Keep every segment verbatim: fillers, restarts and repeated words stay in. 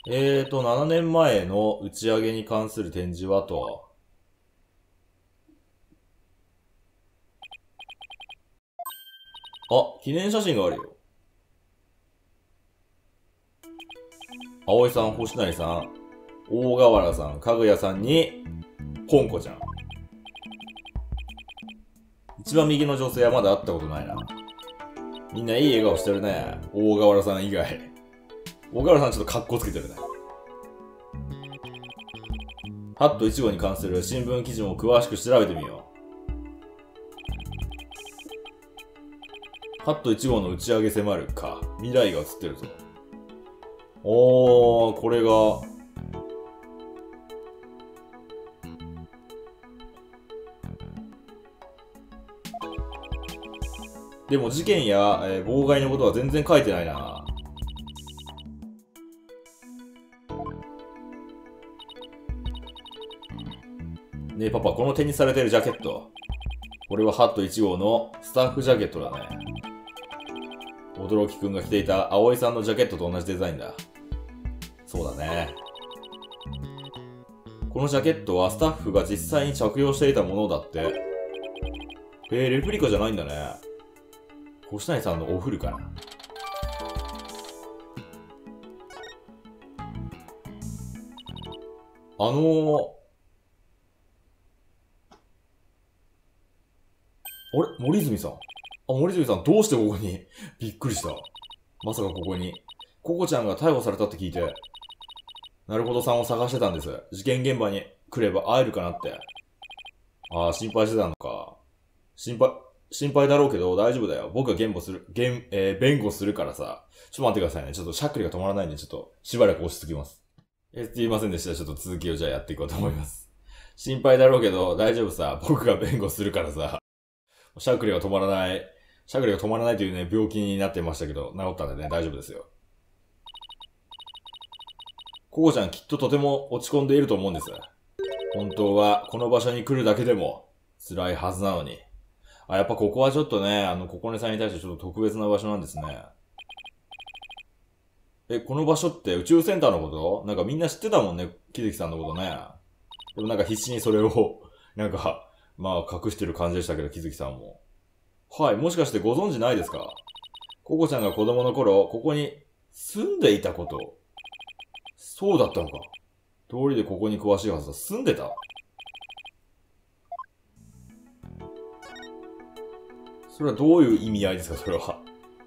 えーと、ななねんまえの打ち上げに関する展示はと。あ、記念写真があるよ。葵さん、星成さん、大河原さん、かぐやさんに、ポンコちゃん。一番右の女性はまだ会ったことないな。みんないい笑顔してるね。大河原さん以外。大河原さんちょっと格好つけてるね。ハットいち号に関する新聞記事も詳しく調べてみよう。ハットいち号の打ち上げ迫るか。未来が映ってるぞ。おー、これが、でも事件や、えー妨害のことは全然書いてないな。ねえパパ、この手にされてるジャケット。これはハットいち号のスタッフジャケットだね。驚きくんが着ていた葵さんのジャケットと同じデザインだ。そうだね。このジャケットはスタッフが実際に着用していたものだって。えー、レプリカじゃないんだね。星谷さんのおフルかな。あのー、あれ森泉さん。あ、森泉さんどうしてここにびっくりした。まさかここに。ココちゃんが逮捕されたって聞いて。なるほどさんを探してたんです。事件現場に来れば会えるかなって。ああ、心配してたのか。心配、心配だろうけど大丈夫だよ。僕が弁護する、弁、えー弁護するからさ。ちょっと待ってくださいね。ちょっとしゃっくりが止まらないんで、ちょっとしばらく落ち着きます。え、すいませんでした。ちょっと続きをじゃあやっていこうと思います。心配だろうけど大丈夫さ。僕が弁護するからさ。しゃっくりが止まらない。しゃっくりが止まらないというね、病気になってましたけど、治ったんでね、大丈夫ですよ。ココちゃんきっととても落ち込んでいると思うんです。本当はこの場所に来るだけでも辛いはずなのに。あ、やっぱここはちょっとね、あの、ココネさんに対してちょっと特別な場所なんですね。え、この場所って宇宙センターのこと？なんかみんな知ってたもんね、木月さんのことね。でもなんか必死にそれを、なんか、まあ隠してる感じでしたけど、木月さんも。はい、もしかしてご存知ないですか？ココちゃんが子供の頃、ここに住んでいたこと。そうだったのか。通りでここに詳しいはずだ。住んでた？それはどういう意味合いですか、それは。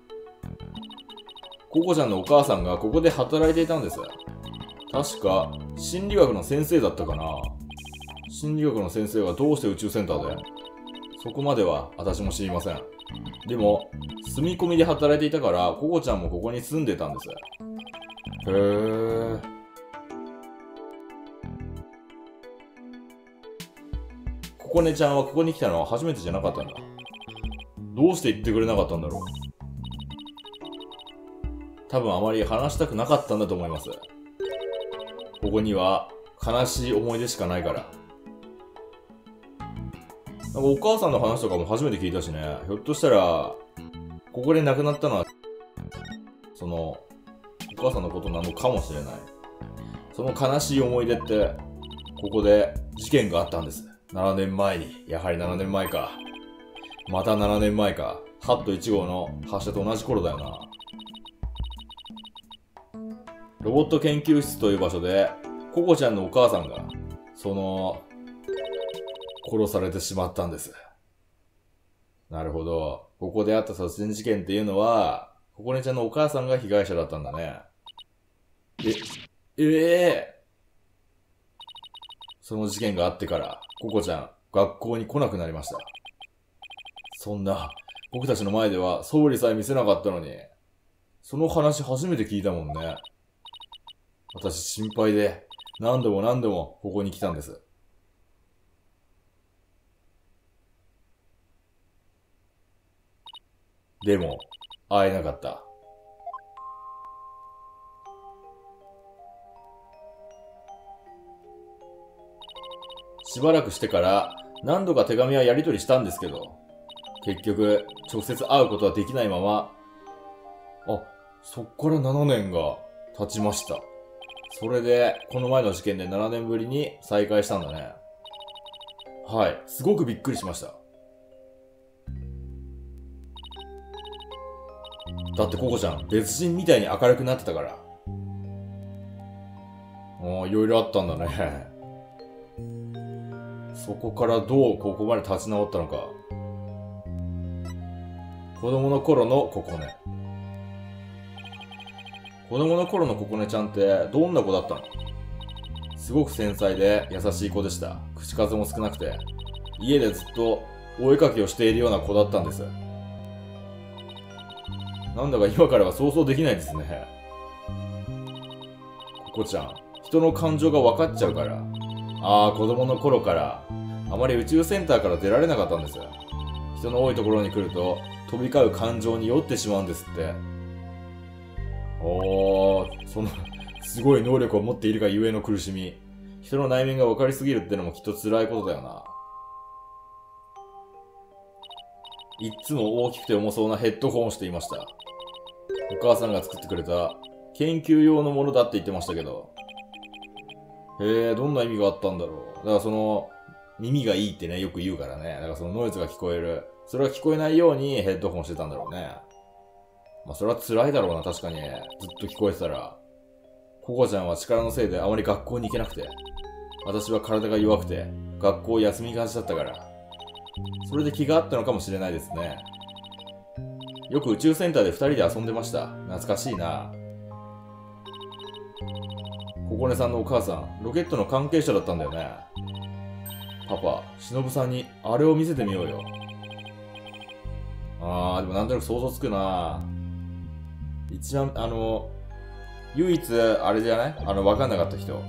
ココちゃんのお母さんがここで働いていたんです。確か、心理学の先生だったかな。心理学の先生がどうして宇宙センターで？そこまでは私も知りません。でも、住み込みで働いていたから、ココちゃんもここに住んでたんです。へー。ココネちゃんはここに来たのは初めてじゃなかったんだ。どうして言ってくれなかったんだろう。多分あまり話したくなかったんだと思います。ここには悲しい思い出しかないから。なんかお母さんの話とかも初めて聞いたしね。ひょっとしたら、ここで亡くなったのは、その、お母さんのことなのかもしれない。その悲しい思い出って、ここで事件があったんです。ななねんまえに。やはりななねんまえか。またななねんまえか。ハットいち号の発射と同じ頃だよな。ロボット研究室という場所で、ココちゃんのお母さんが、その、殺されてしまったんです。なるほど。ここであった殺人事件っていうのは、ココネちゃんのお母さんが被害者だったんだね。え、ええその事件があってから、ココちゃん、学校に来なくなりました。そんな、僕たちの前では素振りさえ見せなかったのに、その話初めて聞いたもんね。私心配で、何度も何度もここに来たんです。でも、会えなかった。しばらくしてから何度か手紙はやり取りしたんですけど、結局直接会うことはできないまま、あ、そっからななねんが経ちました。 それで、この前の事件でななねんぶりに再会したんだね。はい。すごくびっくりしました。だってココちゃん、別人みたいに明るくなってたから。ああ、いろいろあったんだね。そこからどうここまで立ち直ったのか。子供の頃のココネ。子供の頃のココネちゃんってどんな子だったの？すごく繊細で優しい子でした。口数も少なくて、家でずっとお絵かきをしているような子だったんです。なんだか今からは想像できないですね。ココちゃん、人の感情が分かっちゃうから。ああ、子供の頃から、あまり宇宙センターから出られなかったんです。人の多いところに来ると、飛び交う感情に酔ってしまうんですって。おー、その、すごい能力を持っているがゆえの苦しみ。人の内面が分かりすぎるってのもきっと辛いことだよな。いっつも大きくて重そうなヘッドホンをしていました。お母さんが作ってくれた研究用のものだって言ってましたけど。へえ、どんな意味があったんだろう。だからその、耳がいいってね、よく言うからね。だからそのノイズが聞こえる。それが聞こえないようにヘッドホンしてたんだろうね。まあそれは辛いだろうな、確かに。ずっと聞こえてたら。ココちゃんは力のせいであまり学校に行けなくて。私は体が弱くて、学校を休みがちだったから。それで気があったのかもしれないですね。よく宇宙センターで二人で遊んでました。懐かしいな。ココネさんのお母さん、ロケットの関係者だったんだよね。パパ、忍さんにあれを見せてみようよ。あー、でもなんとなく想像つくな。一番、あの、唯一、あれじゃない？あの、わかんなかった人。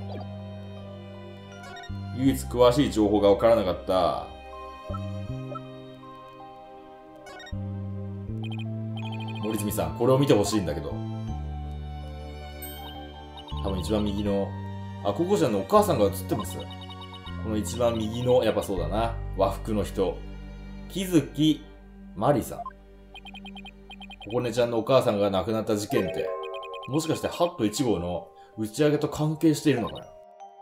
唯一詳しい情報がわからなかった、森泉さん、これを見てほしいんだけど。多分一番右の、あ、ココちゃんのお母さんが映ってます。この一番右の、やっぱそうだな、和服の人。木月まりさん。ココネちゃんのお母さんが亡くなった事件って、もしかしてハットいち号の打ち上げと関係しているのかな？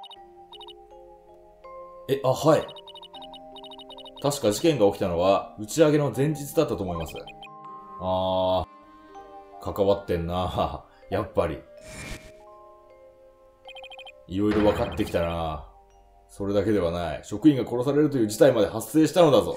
え、あ、はい。確か事件が起きたのは打ち上げの前日だったと思います。あー、関わってんな。やっぱり。いろいろ分かってきたな。それだけではない。職員が殺されるという事態まで発生したのだぞ。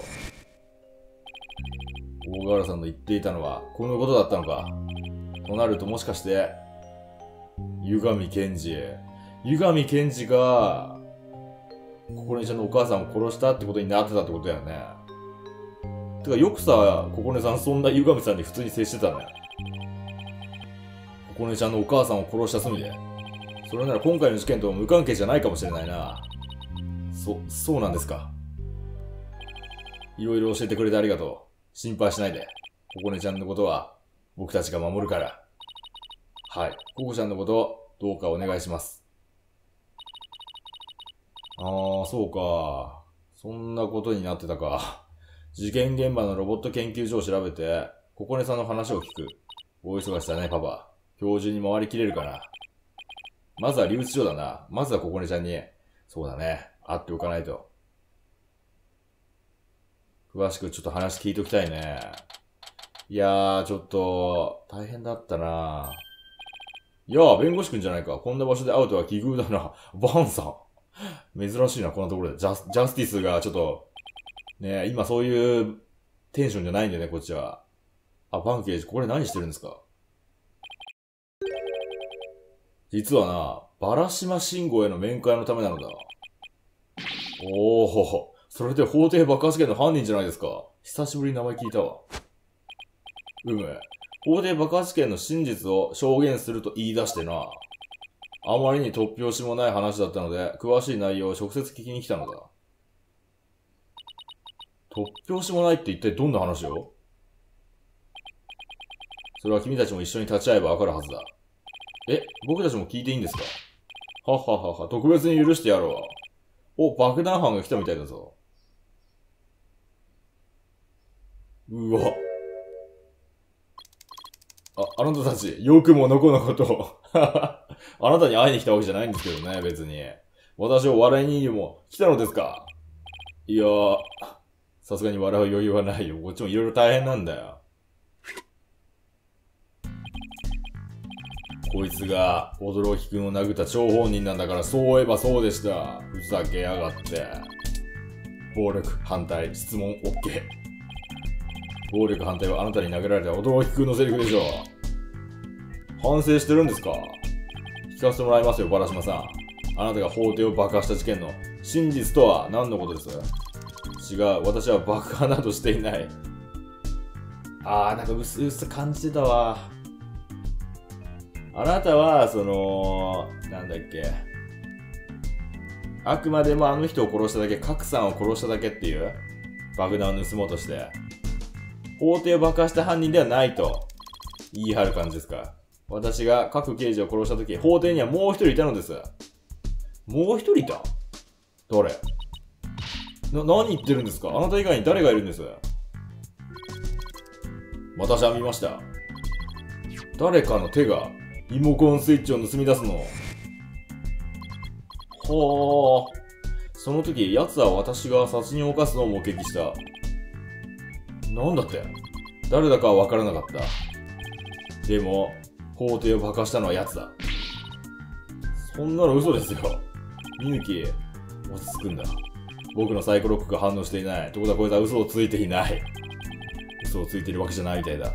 大河原さんの言っていたのは、このことだったのか。となるともしかして、湯上健二。湯上健二が、ココネちゃんのお母さんを殺したってことになってたってことだよね。てかよくさ、ココネさんそんな湯上さんに普通に接してたね。ココネちゃんのお母さんを殺した罪で。それなら今回の事件と無関係じゃないかもしれないな。そ、そうなんですか。いろいろ教えてくれてありがとう。心配しないで。ココネちゃんのことは僕たちが守るから。はい。ココちゃんのことどうかお願いします。あー、そうか。そんなことになってたか。事件現場のロボット研究所を調べて、ココネさんの話を聞く。大忙しだね、パパ。今日中に回りきれるかな。まずは留置所だな。まずはココネちゃんに。そうだね。会っておかないと。詳しくちょっと話聞いておきたいね。いやー、ちょっと、大変だったな。いやー、弁護士くんじゃないか。こんな場所で会うとは奇遇だな。バンさん。珍しいな、こんなところで。ジャス、ジャスティスがちょっと、ね、今そういうテンションじゃないんだよね、こっちは。あ、バン刑事、これ何してるんですか？実はな、バラシマ信号への面会のためなのだ。おー、それで法廷爆発事件の犯人じゃないですか。久しぶりに名前聞いたわ。うむ。法廷爆発事件の真実を証言すると言い出してな。あまりに突拍子もない話だったので、詳しい内容を直接聞きに来たのだ。突拍子もないって一体どんな話よ？それは君たちも一緒に立ち会えばわかるはずだ。え、僕たちも聞いていいんですか？はっはっはっは、特別に許してやろう。お、爆弾犯が来たみたいだぞ。うわ。あ、あなたたち、よくものこのことを。 あなたに会いに来たわけじゃないんですけどね、別に。私を笑いにでも来たのですか？いやー、さすがに笑う余裕はないよ。こっちもいろいろ大変なんだよ。こいつが驚きくんを殴った張本人なんだから、そういえばそうでした。ふざけやがって。暴力反対、質問 OK。暴力反対はあなたに殴られた驚きくんのセリフでしょう。反省してるんですか？聞かせてもらいますよ、バラシマさん。あなたが法廷を爆破した事件の真実とは何のことです？違う、私は爆破などしていない。あー、なんか薄々感じてたわ。あなたは、その、なんだっけ。あくまでもあの人を殺しただけ、角さんを殺しただけっていう爆弾を盗もうとして、法廷を爆破した犯人ではないと言い張る感じですか？私が各刑事を殺したとき、法廷にはもう一人いたのです。もう一人いた？誰？な、何言ってるんですか？あなた以外に誰がいるんです？私は見ました。誰かの手がリモコンスイッチを盗み出すの。はあ。その時、奴は私が殺人を犯すのを目撃した。なんだって？誰だかは分からなかった。でも、法廷を爆破したのは奴だ。そんなの嘘ですよ。みゆき、落ち着くんだ。僕のサイコロックが反応していない。ってことはこいつは嘘をついていない。嘘をついているわけじゃないみたいだ。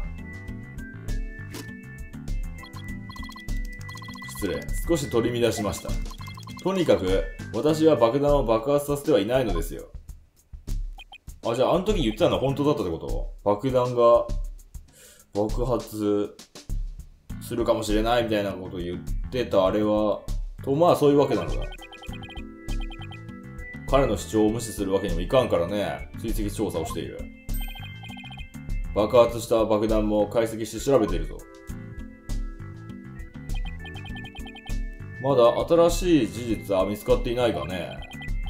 失礼。少し取り乱しました。とにかく、私は爆弾を爆発させてはいないのですよ。あ、じゃああの時言ってたのは本当だったってこと？爆弾が爆発するかもしれないみたいなことを言ってたあれは、と、まあそういうわけなのだ。彼の主張を無視するわけにもいかんからね、追跡調査をしている。爆発した爆弾も解析して調べているぞ。まだ新しい事実は見つかっていないがね。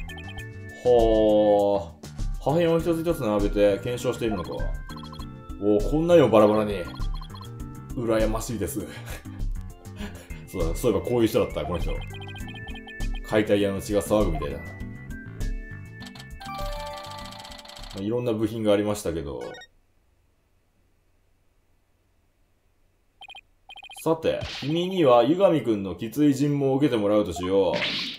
はあ。破片を一つ一つ並べて検証しているのか。おお、こんなにもバラバラに。羨ましいです。そうだ、そういえばこういう人だった、この人。解体屋の血が騒ぐみたいだな。まあ、いろんな部品がありましたけど。さて、君には湯上くんのきつい尋問を受けてもらうとしよう。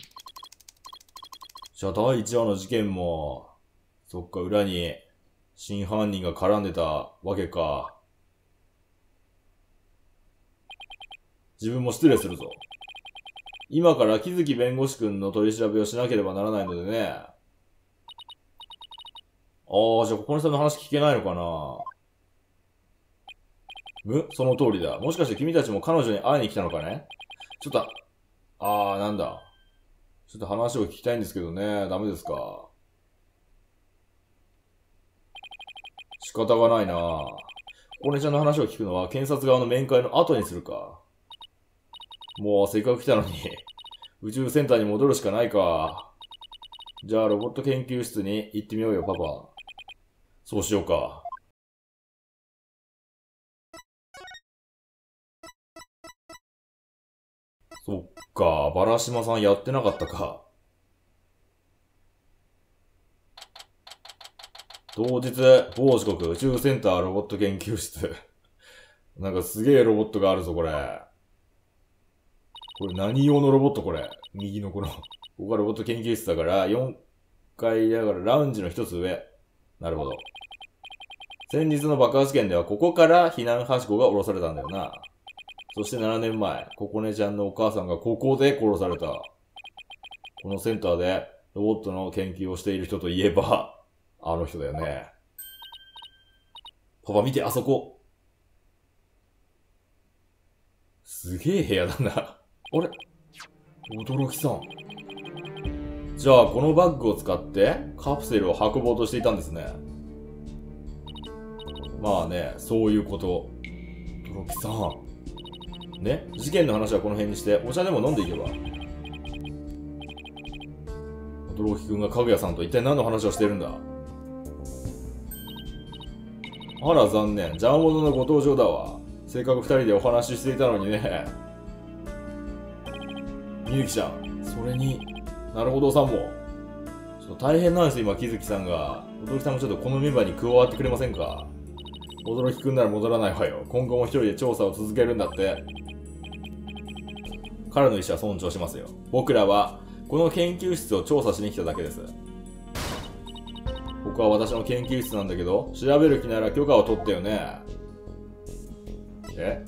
じゃあだいいちわの事件も、そっか、裏に真犯人が絡んでたわけか。自分も失礼するぞ。今から木月弁護士くんの取り調べをしなければならないのでね。ああ、じゃあここにさんの話聞けないのかな。むその通りだ。もしかして君たちも彼女に会いに来たのかね？ちょっと、あー、なんだ。ちょっと話を聞きたいんですけどね。ダメですか？仕方がないな。お姉ちゃんの話を聞くのは検察側の面会の後にするか。もうせっかく来たのに、宇宙センターに戻るしかないか。じゃあロボット研究室に行ってみようよ、パパ。そうしようか。そっか、バラシマさんやってなかったか。当日、某時刻、宇宙センターロボット研究室。なんかすげえロボットがあるぞ、これ。これ何用のロボットこれ。右のこの。ここがロボット研究室だから、よんかいだからラウンジの一つ上。なるほど。先日の爆破事件ではここから避難はしごが下ろされたんだよな。そしてななねんまえ、ココネちゃんのお母さんがここで殺された。このセンターでロボットの研究をしている人といえば、あの人だよね。パパ見て、あそこ。すげえ部屋だな。あれ？驚きさん。じゃあ、このバッグを使ってカプセルを運ぼうとしていたんですね。まあね、そういうこと。驚きさん。ね、事件の話はこの辺にして、お茶でも飲んでいけば。驚きくんがかぐやさんと一体何の話をしているんだ？あら残念。邪魔者のご登場だわ。せっかく二人でお話ししていたのにね。 みゆきちゃん、それに、なるほどさんも。ちょっと大変なんですよ、今、きずきさんが。驚きさんもちょっとこのメンバーに加わってくれませんか？驚きくんなら戻らないわよ。今後も一人で調査を続けるんだって。彼の意思は尊重しますよ。僕らは、この研究室を調査しに来ただけです。ここは私の研究室なんだけど、調べる気なら許可を取ったよね。え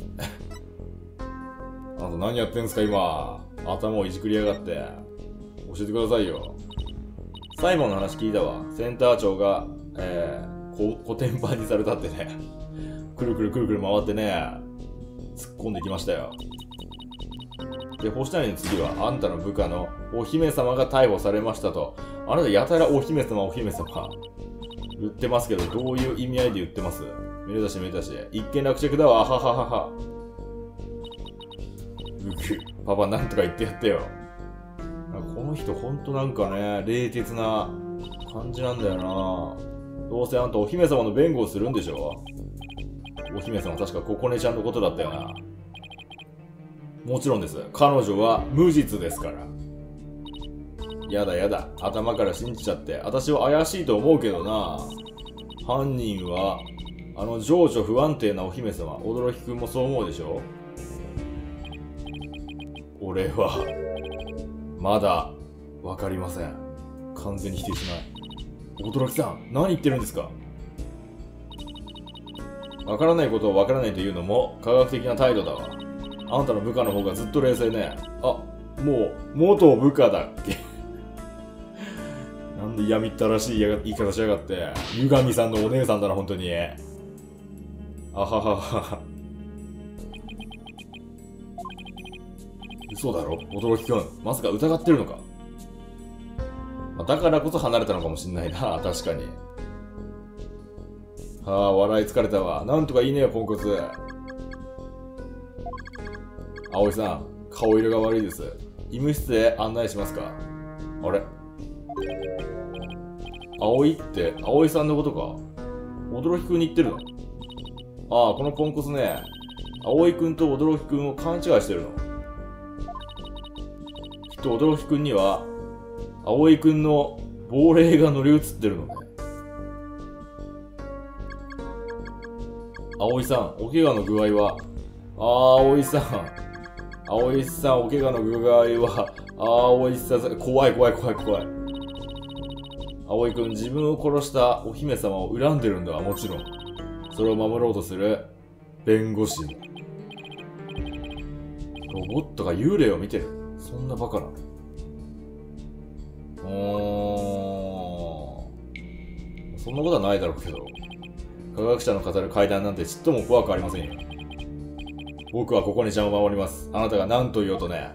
あなた何やってんすか今。頭をいじくりやがって。教えてくださいよ。サイモンの話聞いたわ。センター長が、えー、こ、コテンパンにされたってね。くるくるくるくる回ってね、突っ込んできましたよ。で、星谷の次は、あんたの部下のお姫様が逮捕されましたと。あなたやたらお姫様お姫様。言ってますけど、どういう意味合いで言ってます？めでたしめでたし。一見落着だわ、はははは。うく、パパなんとか言ってやってよ。この人ほんとなんかね、冷徹な感じなんだよな。どうせあんたお姫様の弁護をするんでしょ？お姫様確かココネちゃんのことだったよな。もちろんです。彼女は無実ですから。やだやだ。頭から信じちゃって。私は怪しいと思うけどな。犯人は、あの情緒不安定なお姫様。驚きくんもそう思うでしょ？俺は、まだ、わかりません。完全に否定しない。驚きさん、何言ってるんですか？わからないことをわからないというのも科学的な態度だわ。あんたの部下の方がずっと冷静ね。あ、もう、元部下だっけなんで闇ったらしい言い方しやがって。ゆがみさんのお姉さんだな、本当に。あははは。嘘だろ驚きくん。まさか疑ってるのか？まあ、だからこそ離れたのかもしんないな、確かに。はあ、笑い疲れたわ。なんとかいいねよ、ポンコツ。葵さん、顔色が悪いです。医務室へ案内しますか？あれ？葵って、葵さんのことか？驚きくんに言ってるの？ああ、このポンコツね。葵くんと驚きくんを勘違いしてるの。きっと驚きくんには、葵くんの亡霊が乗り移ってるのね。葵さん、お怪我の具合は？ああ、葵さん。葵さん、お怪我の具合は？ああ、葵さん、怖い怖い怖い怖い。葵くん、自分を殺したお姫様を恨んでるんだわ、もちろん。それを守ろうとする弁護士。ロボットが幽霊を見てる。そんなバカな。うーん。そんなことはないだろうけど。科学者の語る怪談なんてちっとも怖くありませんよ。僕はここにちゃんを守ります。あなたが何と言おうとね。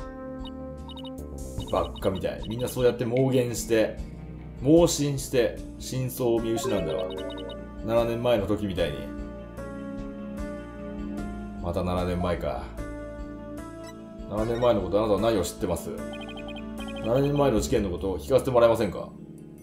ばっかみたい。みんなそうやって妄言して、妄信して、真相を見失うんだわ。ななねんまえの時みたいに。またななねんまえか。ななねんまえのことあなたは何を知ってます？ななねんまえの事件のことを聞かせてもらえませんか？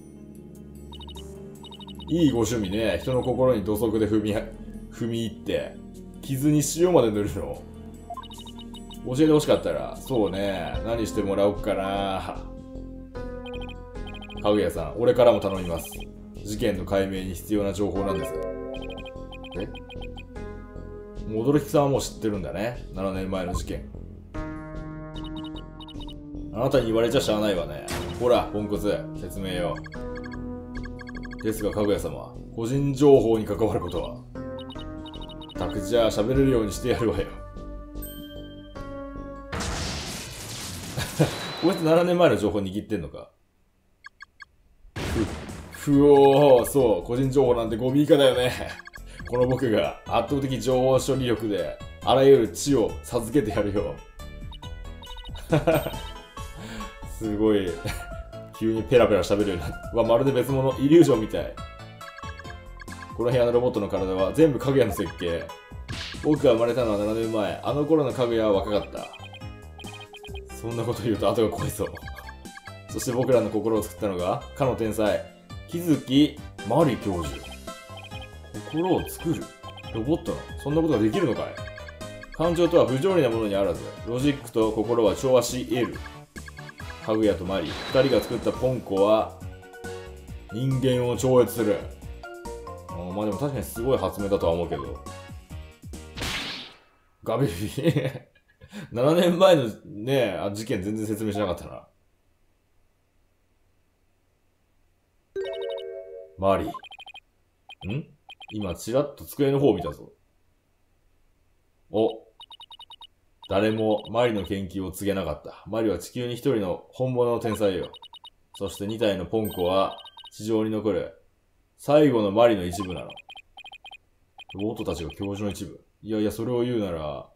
いいご趣味ね。人の心に土足で踏み、踏み入って、傷に塩まで塗るの。教えてほしかったら、そうね。何してもらおうかな。かぐやさん、俺からも頼みます。事件の解明に必要な情報なんです。え？もう驚きさんはもう知ってるんだね。ななねんまえの事件。あなたに言われちゃしゃあないわね。ほら、ポンコツ、説明よ。ですが、かぐや様、個人情報に関わることは。たくじゃあ喋れるようにしてやるわよ。こいつななねんまえの情報握ってんのか。ふ、ふおー、そう、個人情報なんてゴミ以下だよね。この僕が圧倒的情報処理力で、あらゆる知を授けてやるよ。すごい。急にペラペラ喋るようになって。わ、まるで別物、イリュージョンみたい。この部屋のロボットの体は全部かぐやの設計。僕が生まれたのはななねんまえ。あの頃のかぐやは若かった。そんなこと言うと後が怖いそう。そして僕らの心を作ったのが、かの天才、木月真理教授。心を作るロボットのそんなことができるのかい？ 感情とは不条理なものにあらず、ロジックと心は調和し得る。かぐやとマリ、二人が作ったポンコは、人間を超越する。あまあでも確かにすごい発明だとは思うけど。ガビビななねんまえのねあ事件全然説明しなかったな。マリ。ん今、ちらっと机の方を見たぞ。お。誰もマリの研究を告げなかった。マリは地球に一人の本物の天才よ。そして二体のポンコは地上に残る最後のマリの一部なの。ロボットたちが教授の一部。いやいや、それを言うなら、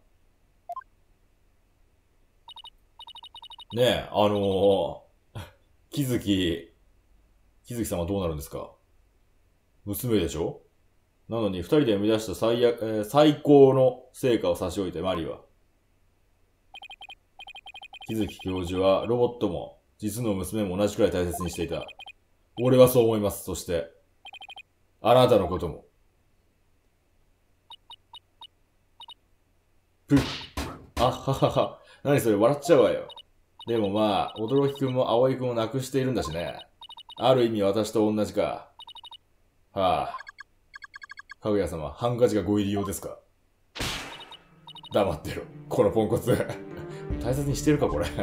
ねえ、あのー、木月、木月さんはどうなるんですか？娘でしょ？なのに二人で生み出した最悪、えー、最高の成果を差し置いてマリは。木月教授はロボットも実の娘も同じくらい大切にしていた。俺はそう思います。そして、あなたのことも。ぷっ。あははは。何それ笑っちゃうわよ。でもまあ、驚きくんも葵くんを亡くしているんだしね。ある意味私と同じか。はあ。かぐや様、ハンカチがご入り用ですか？黙ってろ。このポンコツ。大切にしてるか、これ。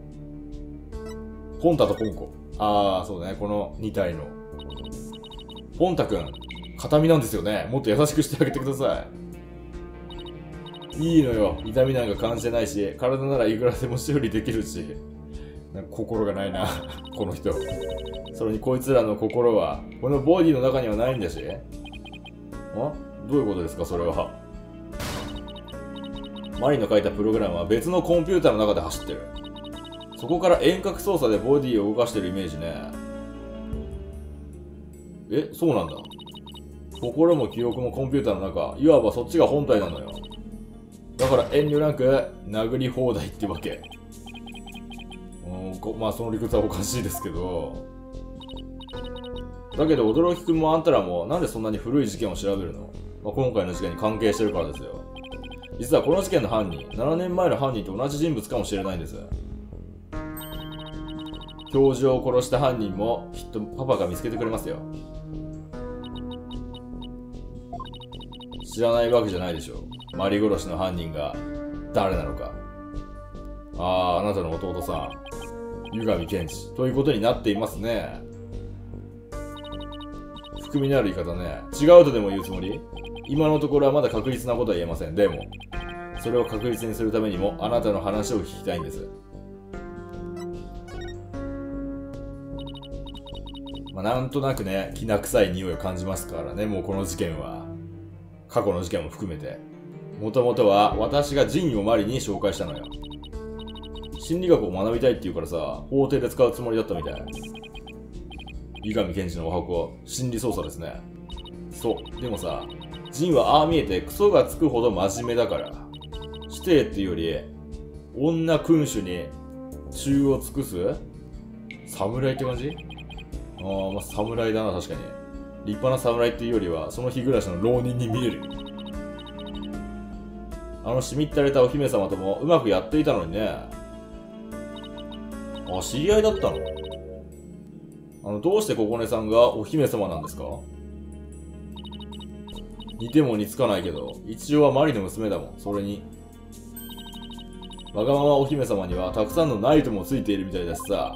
ポンタとポンコ。ああ、そうね。このに体の。ポンタくん、形見なんですよね。もっと優しくしてあげてください。いいのよ。痛みなんか感じてないし、体ならいくらでも修理できるし。なんか心がないな。この人。それにこいつらの心は、このボディの中にはないんだし。あ？どういうことですか、それは。マリの書いたプログラムは別のコンピューターの中で走ってる。そこから遠隔操作でボディを動かしてるイメージね。え、そうなんだ。心も記憶もコンピューターの中、いわばそっちが本体なのよ。だから遠慮なく殴り放題ってわけ。うん、まあその理屈はおかしいですけど。だけど驚きくんもあんたらもなんでそんなに古い事件を調べるの？まあ、今回の事件に関係してるからですよ。実はこの事件の犯人、ななねんまえの犯人と同じ人物かもしれないんです。教授を殺した犯人もきっとパパが見つけてくれますよ。知らないわけじゃないでしょ。マリ殺しの犯人が誰なのか。ああ、あなたの弟さん、湯上健治ということになっていますね。含みのある言い方ね。違うとでも言うつもり？今のところはまだ確実なことは言えません。でも、それを確実にするためにもあなたの話を聞きたいんです。まあ、なんとなくね、きな臭い匂いを感じますからね、もうこの事件は。過去の事件も含めて。もともとは私がジンをマリに紹介したのよ。心理学を学びたいって言うからさ、法廷で使うつもりだったみたい。伊上健治のお箱、心理操作ですね。そう。でもさ、ジンはああ見えてクソがつくほど真面目だから。師弟っていうより、女君主に忠を尽くす侍って感じ？ああ、まあ、侍だな、確かに。立派な侍っていうよりは、その日暮らしの浪人に見える。あのしみったれたお姫様ともうまくやっていたのにね。あ、知り合いだったの？あの、どうしてここねさんがお姫様なんですか？似ても似つかないけど、一応はマリの娘だもん。それに。わがままお姫様にはたくさんのナイトもついているみたいだしさ。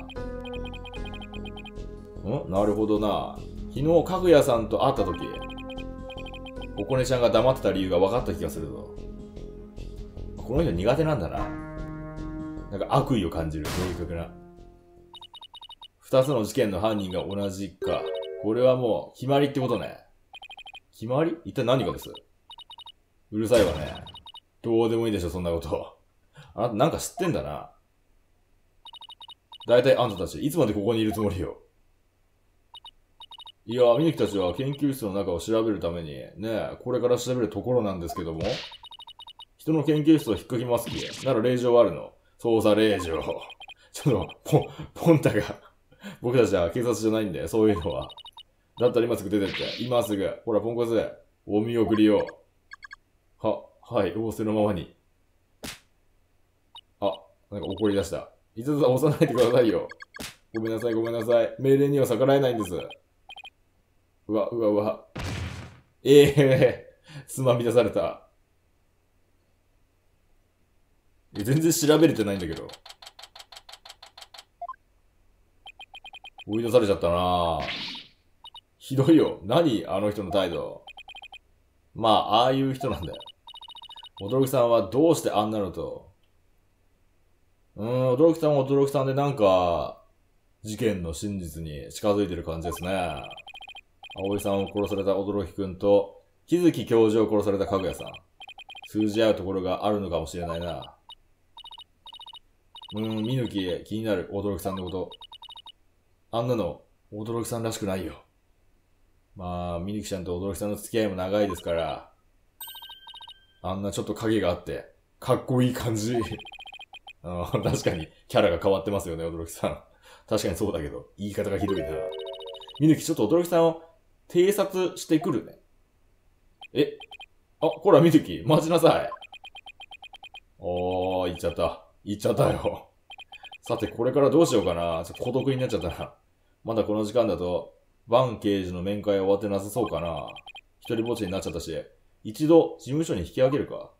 ん？なるほどな。昨日、かぐやさんと会った時、ここねちゃんが黙ってた理由が分かった気がするぞ。この人苦手なんだな。なんか悪意を感じる、明確な。二つの事件の犯人が同じか。これはもう、決まりってことね。決まり？一体何がです？うるさいわね。どうでもいいでしょ、そんなこと。あなたなんか知ってんだな。だいたいあんたたち、いつまでここにいるつもりよ。いや、みゆきたちは研究室の中を調べるために、ねえ、これから調べるところなんですけども。人の研究室を引っかきますき、なら令状はあるの。捜査令状。ちょっと、ポン、ポンタが、僕たちは警察じゃないんで、そういうのは。だったら今すぐ出てって、今すぐ、ほら、ポンコツ、お見送りを。は、はい、仰せのままに。 なんか怒り出した。いつず押さないでくださいよ。ごめんなさい、ごめんなさい。命令には逆らえないんです。うわ、うわ、うわ。ええー、つまみ出された。全然調べれてないんだけど。追い出されちゃったなぁ。ひどいよ。何あの人の態度。まあ、ああいう人なんだよ。驚きさんはどうしてあんなのと。うーん、驚きさんは驚きさんでなんか、事件の真実に近づいてる感じですね。葵さんを殺された驚きくんと、木月教授を殺されたかぐやさん。通じ合うところがあるのかもしれないな。うーん、見抜き気になる驚きさんのこと。あんなの、驚きさんらしくないよ。まあ、みぬきちゃんと驚きさんの付き合いも長いですから、あんなちょっと影があって、かっこいい感じ。あー確かに、キャラが変わってますよね、驚きさん。確かにそうだけど、言い方がひどいな。みぬきちょっと驚きさんを偵察してくるね。えあ、こらみぬき、待ちなさい。おー、行っちゃった。行っちゃったよ。さて、これからどうしようかな。ちょっと孤独になっちゃったな。まだこの時間だと、バン刑事の面会終わってなさそうかな。一人ぼっちになっちゃったし、一度事務所に引き上げるか。